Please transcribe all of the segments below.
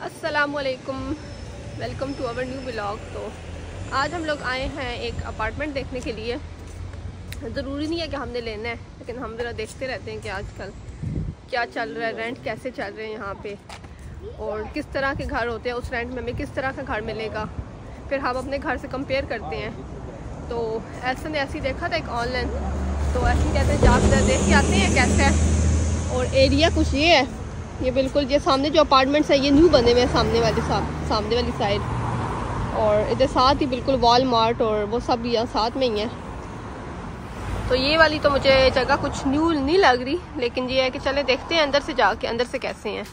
अस्सलामुअलैकुम, welcome to our new blog. तो आज हम लोग आए हैं एक अपार्टमेंट देखने के लिए। ज़रूरी नहीं है कि हमने लेना है, लेकिन हम ज़रा देखते रहते हैं कि आजकल क्या चल रहा है, रेंट कैसे चल रहे हैं यहाँ पे और किस तरह के घर होते हैं, उस रेंट में हमें किस तरह का घर मिलेगा। फिर हम अपने घर से कंपेयर करते हैं। तो ऐसा ने ऐसे ही देखा था एक ऑनलाइन, तो ऐसे कहते हैं जाकर देख के आते हैं कैसा है। और एरिया कुछ ये है, ये बिल्कुल ये सामने जो अपार्टमेंट्स है ये न्यू बने हुए हैं सामने वाली साइड, और इधर साथ ही बिल्कुल वॉलमार्ट और वो सब यहाँ साथ में ही है। तो ये वाली तो मुझे जगह कुछ न्यू नहीं लग रही, लेकिन ये है कि चले देखते हैं अंदर से जाके अंदर से कैसे हैं।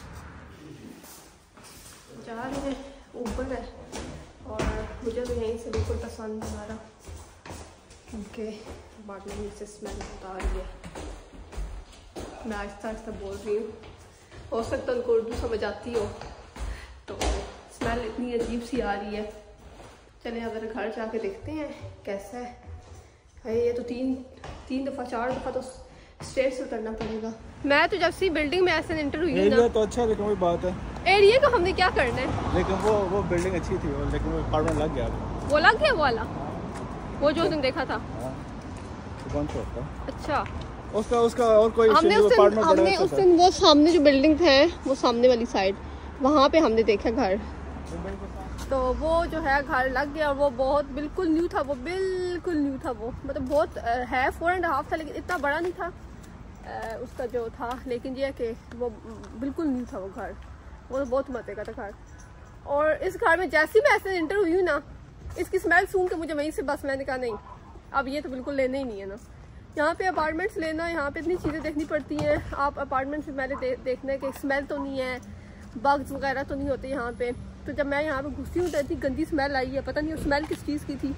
जा रहे हैं ऊपर है और मुझे तो यहीं से बिल्कुल पसंद आ रहा, क्योंकि अपार्टमेंट से स्मेल आ रही है। मैं आहिस्ता आहिस्ता बोल रही हूँ, हो सकता है उनको उर्दू समझ आती हो, तो स्मेल इतनी अजीब सी आ रही है। चले अगर घर जाके देखते हैं कैसा है। भाई ये तो तीन दफ़ा 4 दफ़ा तो स्टेज से उतरना पड़ेगा। मैं तो जब सी बिल्डिंग में ऐसे एंटर हुई ना, तो अच्छा, लेकिन वही बात है एरिया को हमने क्या करना है। लेकिन वो बिल्डिंग अच्छी थी, लेकिन वो अपार्टमेंट लग गया। वो लग गया वो वाला, वो जो तुम देखा था। कौन सा होता? अच्छा उसका और कोई हमने उस दिन वो सामने जो बिल्डिंग थे वो सामने वाली साइड, वहाँ पे हमने देखा घर। तो वो जो है घर लग गया और वो बहुत बिल्कुल न्यू था, वो बिल्कुल न्यू था। वो मतलब बहुत है 4.5 था, लेकिन इतना बड़ा नहीं था उसका जो था। लेकिन ये कि वो बिल्कुल न्यू था वो घर, वो तो बहुत मजे का था घर। और इस घर में जैसे मैं ऐसे एंटर हुई हूँ ना, इसकी स्मेल सूंघ के मुझे वहीं से बस मैंने कहा नहीं, अब ये तो बिल्कुल लेना ही नहीं है ना। यहाँ पे अपार्टमेंट्स लेना, यहाँ पे इतनी चीज़ें देखनी पड़ती हैं। आप अपार्टमेंट से पहले देखना है कि स्मेल तो नहीं है, बग्स वगैरह तो नहीं होते यहाँ पे। तो जब मैं यहाँ पे घुसी हूँ तो इतनी गंदी स्मेल आई है, पता नहीं वो स्मेल किस चीज़ की थी,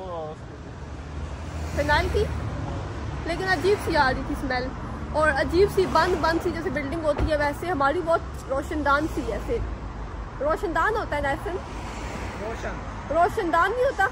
फिनाइल की, लेकिन अजीब सी आ रही थी स्मेल। और अजीब सी बंद सी जैसे बिल्डिंग होती है वैसे हमारी बहुत रोशनदान सी है। ऐसे रोशनदान होता है ना, ऐसे रोशनदान नहीं होता।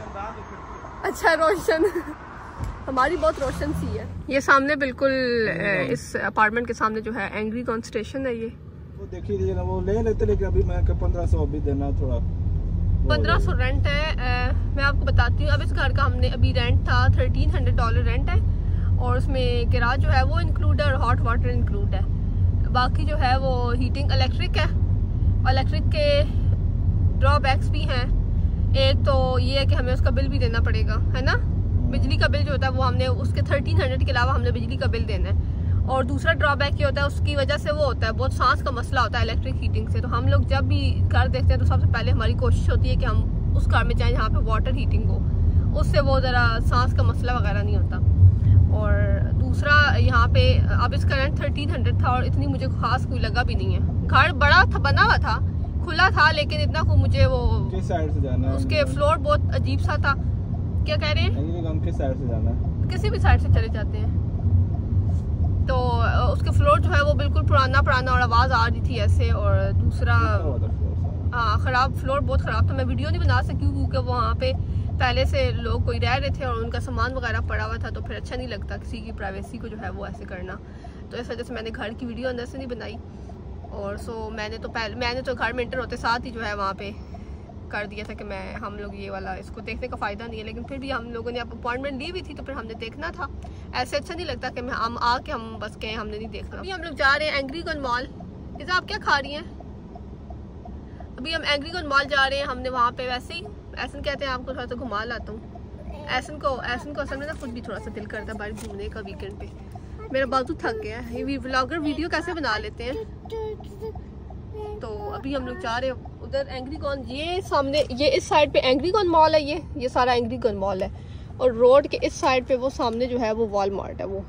अच्छा रोशन हमारी बहुत रोशन सी है। ये सामने बिल्कुल इस अपार्टमेंट के सामने जो है एंग्री कॉन स्टेशन है। ये वो देखी थी ना, वो ले लेते, लेकिन अभी मैं 1500 अभी देना थोड़ा 1500 रेंट है। मैं आपको बताती हूँ, अब इस घर का हमने अभी रेंट था $1300 रेंट है, और उसमें गैराज जो है वो इंक्लूड है और हॉट वाटर इंक्लूड है। बाकी जो है वो हीटिंग इलेक्ट्रिक है। इलेक्ट्रिक के ड्रॉबैक्स भी हैं। एक तो ये है कि हमें उसका बिल भी देना पड़ेगा, है ना। बिजली का बिल जो होता है वो हमने उसके 1300 के अलावा हमने बिजली का बिल देना है। और दूसरा ड्रॉबैक ये होता है, उसकी वजह से वो होता है बहुत सांस का मसला होता है इलेक्ट्रिक हीटिंग से। तो हम लोग जब भी घर देखते हैं तो सबसे पहले हमारी कोशिश होती है कि हम उस घर में जाएं जहाँ पे वाटर हीटिंग हो, उससे वो ज़रा सांस का मसला वगैरह नहीं होता। और दूसरा यहाँ पे अब इसका रेंट 1300 था और इतनी मुझे खास कोई लगा भी नहीं है। घर बड़ा था, बना हुआ था, खुला था, लेकिन इतना को मुझे वो किस साइड से जाना है, उसके फ्लोर बहुत अजीब सा था। क्या कह रहे हैं? किस साइड से जाना है? किसी भी साइड से चले जाते हैं। तो उसके फ्लोर जो है वो बिल्कुल पुराना और आवाज़ आ रही थी ऐसे। और दूसरा हाँ ख़राब, फ्लोर बहुत ख़राब था। मैं वीडियो नहीं बना सकी क्योंकि वहाँ पे पहले से लोग कोई रह रहे थे और उनका सामान वगैरह पड़ा हुआ था, तो फिर अच्छा नहीं लगता किसी की प्राइवेसी को जो है वो ऐसे करना। तो इस वजह से मैंने घर की वीडियो अंदर से नहीं बनाई। और मैंने तो घर में एंटर होते साथ ही जो है वहाँ पे कर दिया था कि हम लोग ये वाला इसको देखने का फ़ायदा नहीं है, लेकिन फिर भी हम लोगों ने अपॉइंटमेंट ली हुई थी तो फिर हमने देखना था। ऐसे अच्छा नहीं लगता कि हम आके हम बस गए, हमने नहीं देखना। अभी हम लोग जा रहे हैं एंग्रीगन मॉल। इसे आप क्या खा रही हैं? अभी हम एंग्रीगन मॉल जा रहे हैं। हमने वहाँ पे वैसे ही ऐसन कहते हैं, आपको थोड़ा सा घुमा लाता हूँ। ऐसन को असल में ना खुद भी थोड़ा सा दिल करता है बाहर घूमने का वीकेंड पे। मेरा बाजू थक गया है, ये व्लॉगर वीडियो कैसे बना लेते हैं। तो अभी हम लोग जा रहे हैं उधर एंग्रीगन, ये सामने ये इस साइड पे एंग्रीगन मॉल है। ये सारा एंग्रीगन मॉल है, और रोड के इस साइड पे वो सामने जो है वो वॉलमार्ट है वो।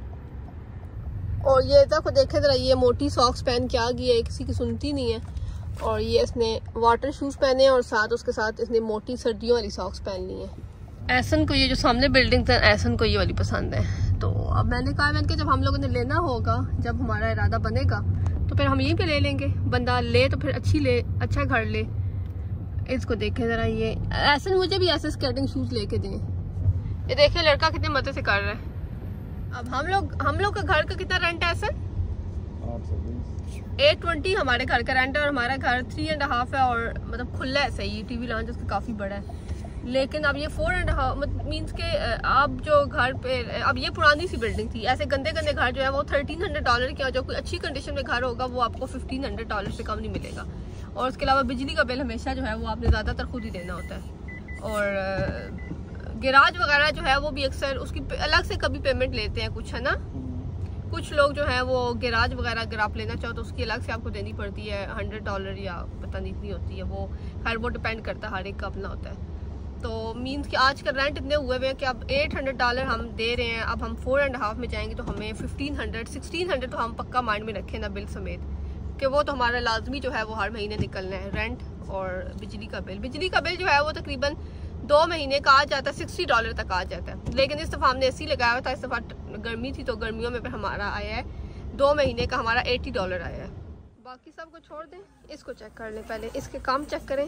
और ये देखो देखे जरा, ये मोटी सॉक्स पहन के आ गई है, किसी की सुनती नहीं है। और ये इसने वाटर शूज पहने हैं और साथ उसके साथ इसने मोटी सर्दियों वाली सॉक्स पहन ली है। ऐसन को ये जो सामने बिल्डिंग था, ऐसन को ये वाली पसंद है। तो अब मैंने कहा जब हम लोगों ने लेना होगा, जब हमारा इरादा बनेगा तो फिर हम यहीं पे ले लेंगे। बंदा ले तो फिर अच्छा घर ले। इसको देखें जरा, ये ऐसे मुझे भी ऐसे स्केटिंग शूज लेके दें। ये देखें लड़का कितने मजे से कर रहा है। अब हम लोग का घर का कितना रेंट है? ऐसे 820 हमारे घर का रेंट है और हमारा घर 3.5 है और मतलब खुला है सही, टीवी लॉन्च उसका काफ़ी बड़ा है। लेकिन अब ये 4.5 मतलब मीन्स के अब जो घर पे, अब ये पुरानी सी बिल्डिंग थी, ऐसे गंदे गंदे घर जो है वो $1300 के, जो कोई अच्छी कंडीशन में घर होगा वो आपको $1500 से कम नहीं मिलेगा। और उसके अलावा बिजली का बिल हमेशा जो है वो आपने ज़्यादातर खुद ही देना होता है। और गैराज वगैरह जो है वो भी अक्सर उसकी अलग से कभी पेमेंट लेते हैं कुछ, है ना, कुछ लोग जो है वो गैराज वगैरह अगर आप लेना चाहो तो उसकी अलग से आपको देनी पड़ती है $100 या पता नहीं इतनी होती है, वो खैर वो डिपेंड करता है, हर एक का अपना होता है। तो मीन्स कि आज का रेंट इतने हुए हुए हैं कि अब $800 हम दे रहे हैं, अब हम 4.5 में जाएंगे तो हमें 1600 तो हम पक्का माइंड में रखें ना बिल समेत, कि वो तो हमारा लाजमी जो है वो हर महीने निकलना है, रेंट और बिजली का बिल। बिजली का बिल जो है वो तकरीबन 2 महीने का आ जाता है, $60 तक आ जाता है। लेकिन इस दफ़ा हमने AC लगाया हुआ था, इस दफ़ा गर्मी थी तो गर्मियों में फिर हमारा आया है 2 महीने का हमारा $80 आया है। बाकी सब को छोड़ दें, इसको चेक कर लें, पहले इसके काम चेक करें।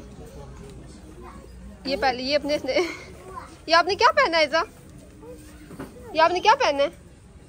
ये पहले ये अपने ये आपने क्या पहना है इज़ा, ये आपने क्या पहना है,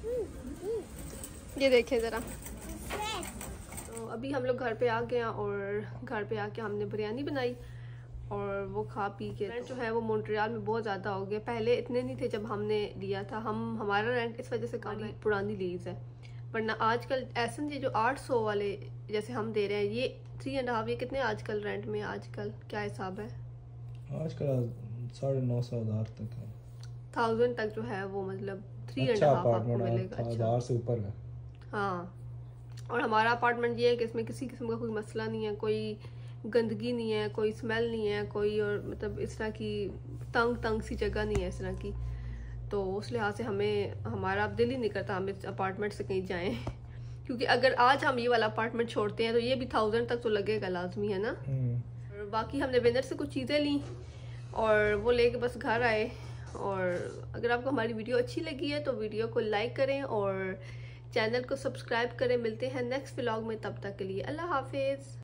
ये देखें ज़रा। तो अभी हम लोग घर पे आ गए और घर पे आके हमने बिरयानी बनाई और वो खा पी के। रेंट जो है वो मॉन्ट्रियल में बहुत ज़्यादा हो गया, पहले इतने नहीं थे जब हमने लिया था। हमारा रेंट इस वजह से काफ़ी पुरानी लीज है, वरना आजकल ऐसा ये जो 800 वाले जैसे हम दे रहे हैं, ये 3.5, ये कितने आजकल रेंट में, आजकल क्या हिसाब है? आजकल 950,000 तक है, 1000 तक जो है वो मतलब 3.5 आपको मिलेगा, 1000 से ऊपर है। हाँ, और हमारा अपार्टमेंट ये है कि इसमें किसी किस्म का कोई मसला नहीं है, कोई गंदगी नहीं है, कोई स्मेल नहीं है, कोई और मतलब इस तरह की तंग सी जगह नहीं है इस तरह की। तो उस लिहाज से हमें हमारा अब दिल ही नहीं करता हम इस अपार्टमेंट से कहीं जाएं क्योंकि अगर आज हम ये वाला अपार्टमेंट छोड़ते हैं तो ये भी 1000 तक तो लगेगा लाजमी, है ना। और बाकी हमने विनर से कुछ चीज़ें ली और वो लेके बस घर आए। और अगर आपको हमारी वीडियो अच्छी लगी है तो वीडियो को लाइक करें और चैनल को सब्सक्राइब करें। मिलते हैं नेक्स्ट व्लॉग में, तब तक के लिए अल्लाह हाफिज़।